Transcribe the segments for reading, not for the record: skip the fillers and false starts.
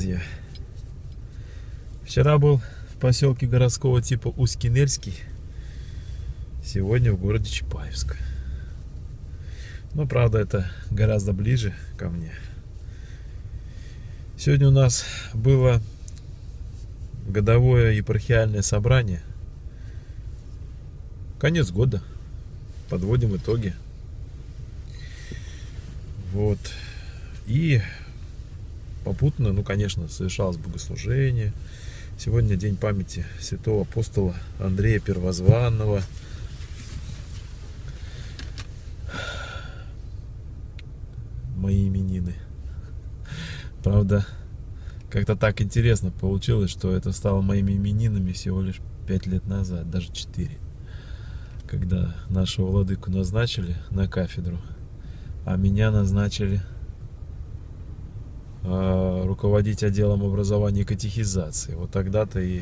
друзья. Вчера был в поселке городского типа Усть-Кенельский. Сегодня в городе Чапаевск. Но правда это гораздо ближе ко мне. Сегодня у нас было годовое епархиальное собрание. Конец года. Подводим итоги. Вот. И попутно, конечно, совершалось богослужение. Сегодня день памяти святого апостола Андрея Первозванного. Мои именины. Правда, как-то так интересно получилось, что это стало моими именинами всего лишь 5 лет назад, даже 4. Когда нашего владыку назначили на кафедру, а меня назначили руководить отделом образования и катехизации. Вот тогда-то и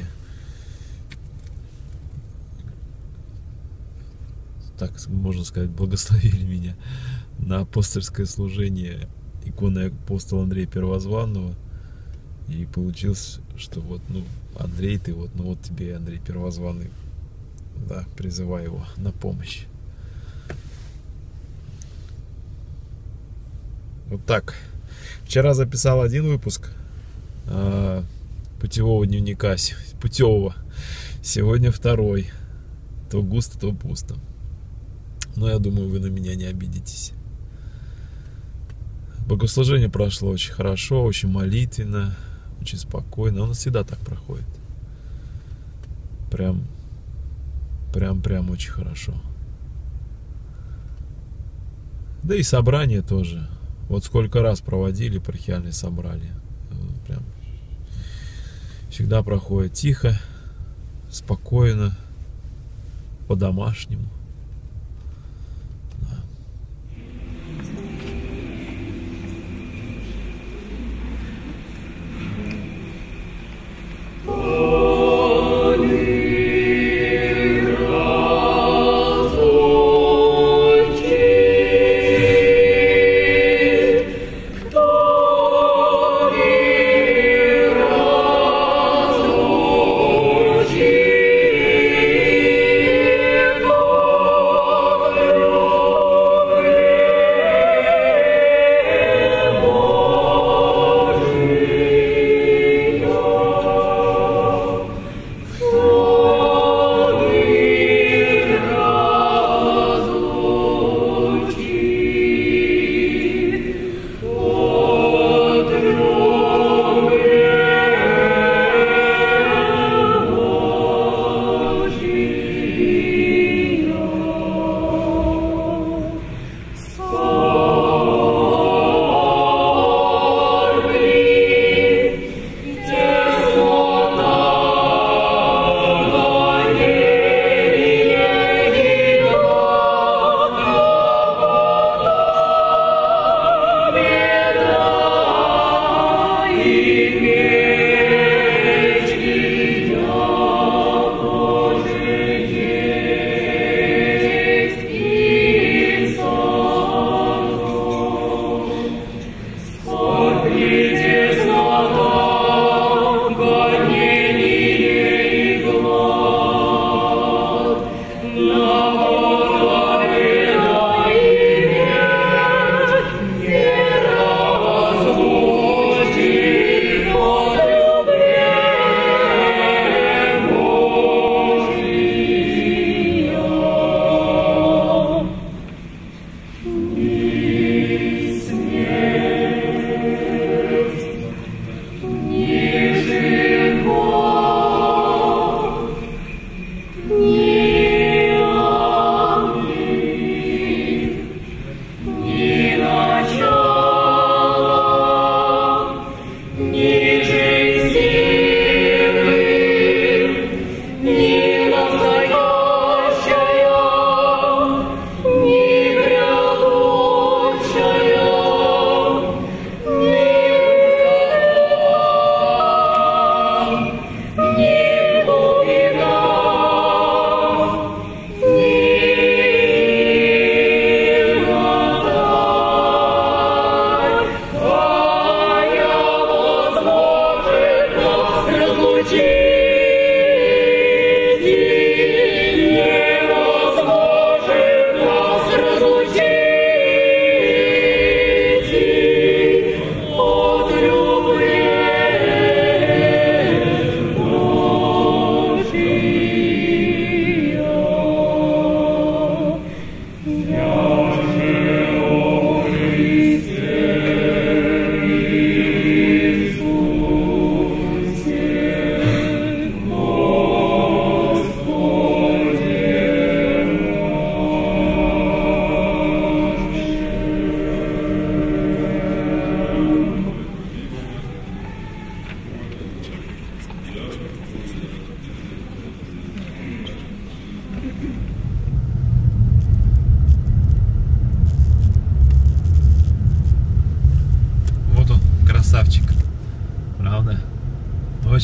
так можно сказать, благословили меня на апостольское служение иконы апостола Андрея Первозванного. И получилось, что Андрей, ты вот тебе Андрей Первозванный, да, призывай его на помощь. Вот так. Вчера записал один выпуск путевого дневника, путевого. Сегодня второй. То густо, то пусто. Но я думаю, вы на меня не обидитесь. Богослужение прошло очень хорошо, очень молитвенно, очень спокойно. Оно всегда так проходит. Прям очень хорошо. Да и собрание тоже. Вот сколько раз проводили епархиальные собрания. Прям всегда проходит тихо, спокойно, по-домашнему. Да. Oh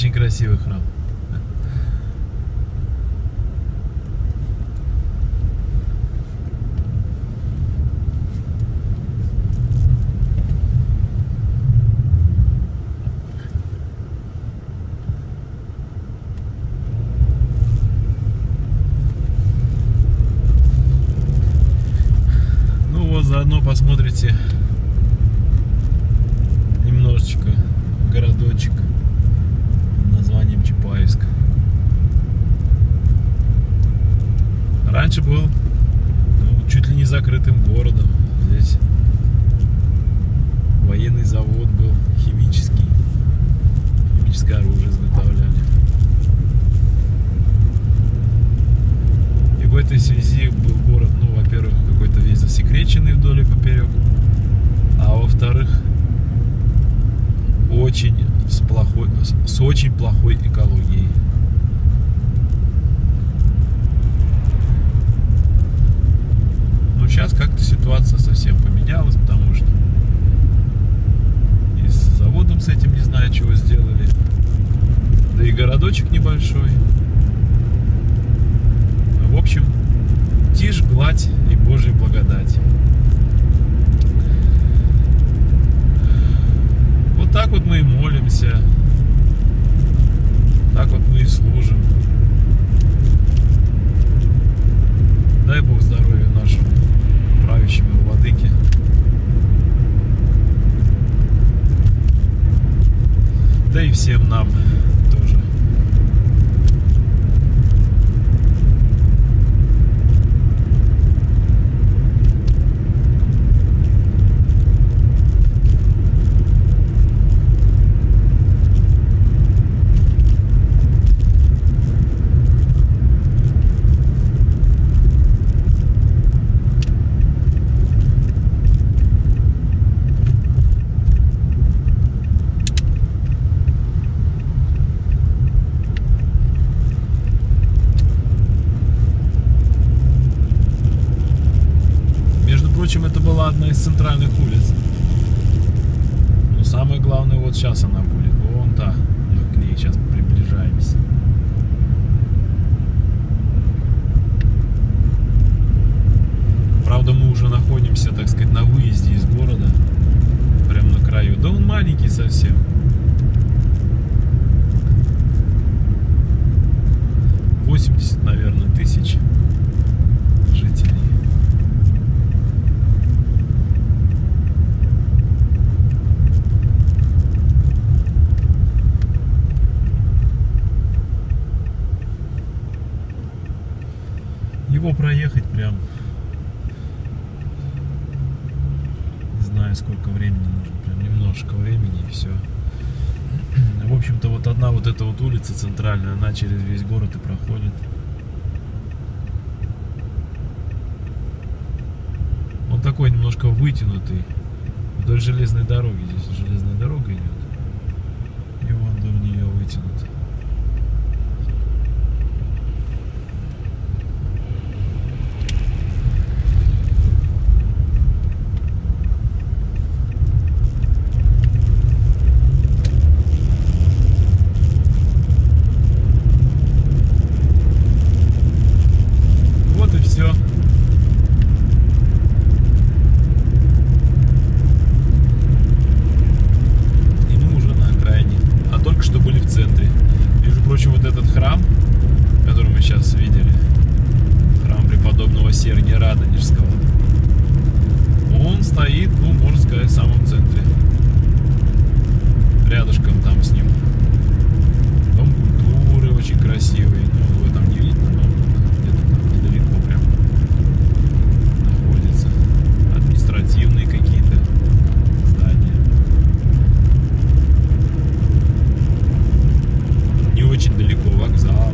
Очень красивый храм. Ну вот, заодно посмотрите немножечко городочек под названием Чапаевск. Раньше был чуть ли не закрытым городом. Здесь военный завод был, химическое оружие изготовляли. И в этой связи был город, ну, во-первых, какой-то весь засекреченный вдоль и поперек, а во-вторых, с очень плохой экологией. Но сейчас как-то ситуация совсем поменялась, потому что и с заводом с этим не знаю, чего сделали. Да и городочек небольшой. В общем, тишь, гладь и Божья благодать. Вот так вот мы и молимся. Так вот мы и служим. Дай Бог здоровья нашему правящему владыке. Да и всем нам тоже. Впрочем, это была одна из центральных улиц. Но самое главное, вот сейчас она будет. Вон та. Мы к ней сейчас приближаемся. Правда, мы уже находимся, так сказать, на выезде из города. Прямо на краю. Да он маленький совсем. Наверное, 80 тысяч жителей. Его проехать прям не знаю сколько времени нужно, прям немножко времени и все. В общем-то вот одна вот эта вот улица центральная, она через весь город и проходит. Он такой немножко вытянутый вдоль железной дороги. Здесь железная дорога идет, и вон вдоль нее вытянут. Вот этот храм, который мы сейчас видели, храм преподобного Сергия Радонежского, он стоит, ну, можно сказать, в самом центре. Рядышком там с ним Дом культуры очень красивый, но его там не видно, но где-то там недалеко прям находится. Административные какие-то здания. Не очень далеко вокзал.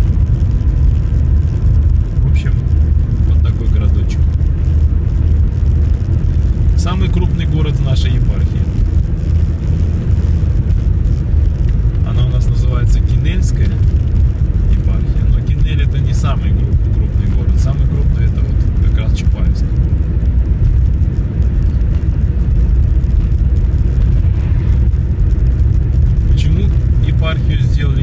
В общем, вот такой городочек. Самый крупный город в нашей епархии. Она у нас называется Кинельская епархия. Но Кинель — это не самый крупный город. Самый крупный — это вот как раз Чапаевск. Почему епархию сделали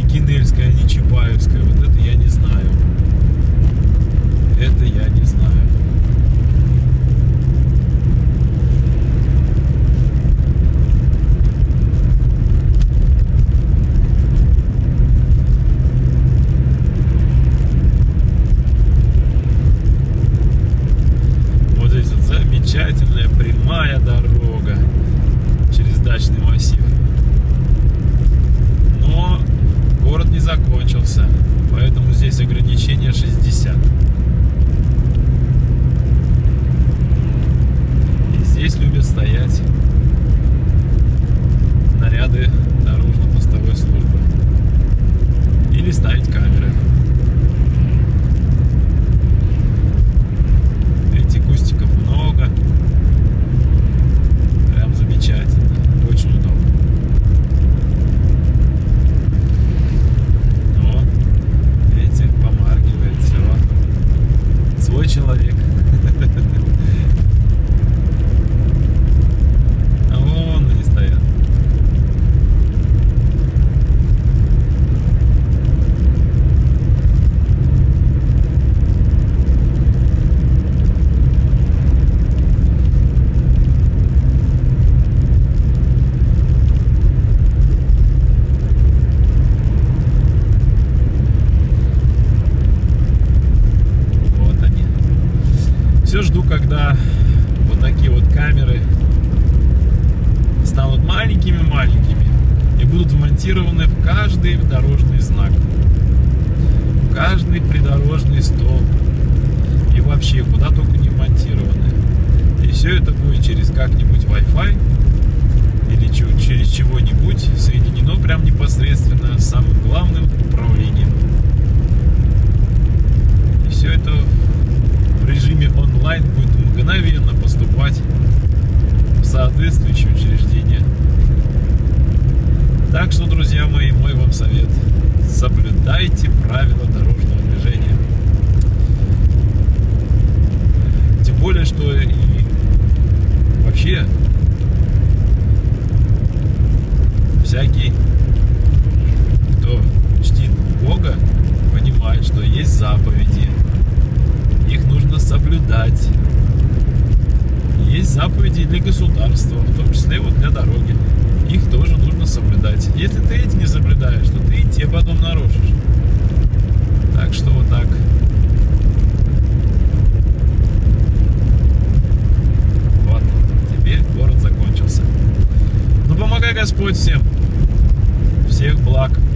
закончился, поэтому здесь ограничение 60. И здесь любят стоять наряды дорожно-постовой службы или ставить камеры. Видите, кустиков много, прям замечательно, очень удобно. Свой человек. А вон они стоят. Все жду, когда вот такие вот камеры станут маленькими-маленькими и будут вмонтированы в каждый дорожный знак, в каждый придорожный столб и вообще куда только не вмонтированы. И все это будет через как-нибудь Wi-Fi или через чего-нибудь соединено прям непосредственно с самым главным управлением. И все это в режиме онлайн будет мгновенно поступать в соответствующие учреждения. Так что, друзья мои, мой вам совет: соблюдайте правила дорожного движения. Тем более, что и вообще всякий, кто чтит Бога, понимает, что есть заповеди. Их нужно соблюдать. Есть заповеди для государства, в том числе вот для дороги. Их тоже нужно соблюдать. Если ты эти не соблюдаешь, то ты и те потом нарушишь. Так что вот так. Вот. Теперь город закончился. Ну, помогай Господь всем. Всех благ.